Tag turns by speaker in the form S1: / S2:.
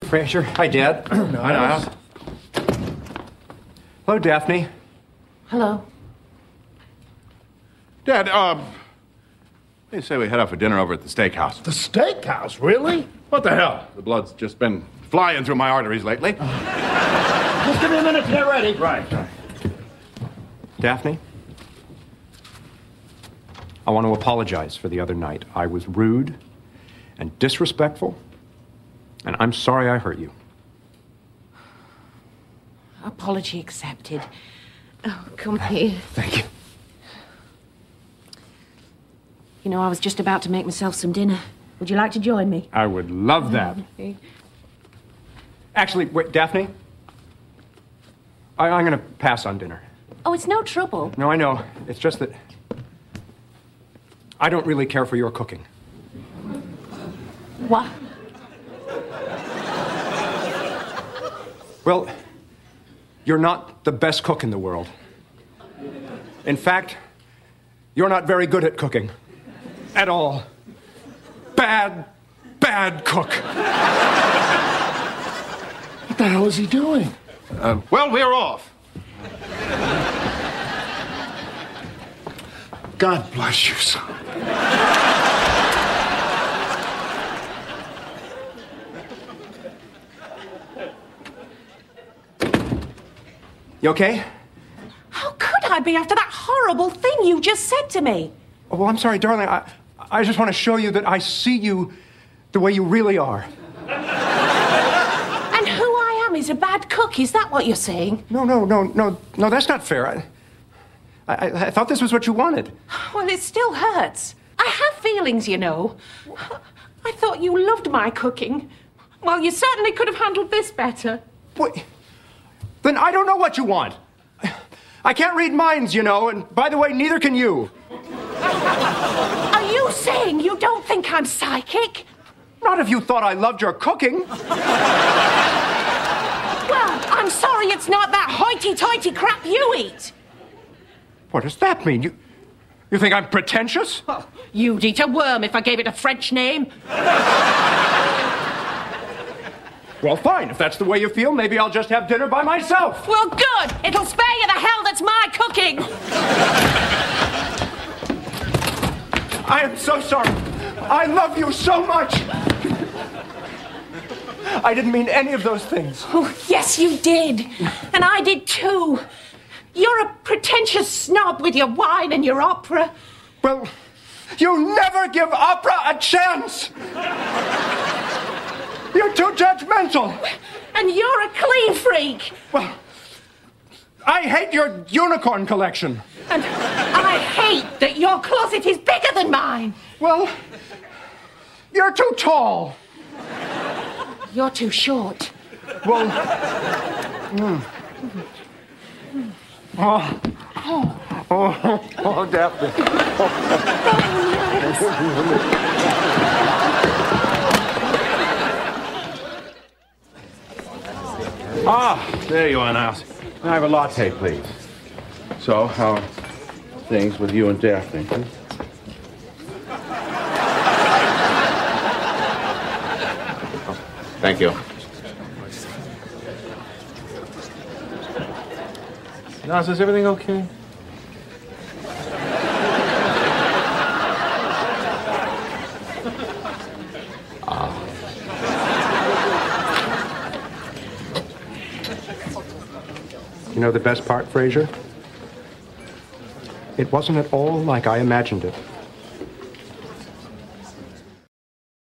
S1: Fraser. Hi, Dad.
S2: Hi, Niles.
S1: Hello, Daphne.
S3: Hello.
S2: Dad, they say we head out for dinner over at the steakhouse.
S4: The steakhouse, really?
S2: What the hell? The blood's just been flying through my arteries lately.
S4: Just give me a minute to get ready.
S2: Right.
S1: Daphne, I want to apologize for the other night. I was rude and disrespectful, and I'm sorry I hurt you.
S3: Apology accepted. Oh, come here.
S1: Thank you.
S3: You know, I was just about to make myself some dinner. Would you like to join me?
S1: I would love that. Actually, wait, Daphne, I'm going to pass on dinner.
S3: Oh, it's no trouble.
S1: No, I know. It's just that I don't really care for your cooking.
S3: What?
S1: Well, you're not the best cook in the world. In fact, you're not very good at cooking. At all. Bad cook.
S4: What the hell is he doing?
S2: Well, we're off.
S4: God bless you, son.
S1: You okay?
S3: How could I be after that horrible thing you just said to me?
S1: Oh, well, I'm sorry, darling. I just want to show you that I see you the way you really are.
S3: And who I am is a bad cook, is that what you're saying?
S1: No, that's not fair. I thought this was what you wanted.
S3: Well, it still hurts. I have feelings, you know. I thought you loved my cooking. Well, you certainly could have handled this better.
S1: What? Then I don't know what you want. I can't read minds, you know, and by the way, neither can you.
S3: Are you saying you don't think I'm psychic?
S1: Not if you thought I loved your cooking.
S3: Well, I'm sorry it's not that hoity-toity crap you eat.
S1: What does that mean? You think I'm pretentious?
S3: Oh, you'd eat a worm if I gave it a French name.
S1: Well, fine. If that's the way you feel, maybe I'll just have dinner by myself.
S3: Well, good. It'll spare you the hell that's my cooking.
S1: I am so sorry. I love you so much. I didn't mean any of those things.
S3: Oh, yes, you did. And I did too. You're a pretentious snob with your wine and your opera.
S1: Well, you never give opera a chance. You're too judgmental.
S3: And you're a clean freak.
S1: Well, I hate your unicorn collection.
S3: And I hate that your closet is bigger than mine.
S1: Well, you're too tall.
S3: You're too short.
S1: Well, Daphne.
S2: There you are, Niles. Can I have a latte, please? So, how are things with you and Daphne? Thank you. Niles, is everything okay?
S1: You know the best part, Fraser? It wasn't at all like I imagined it.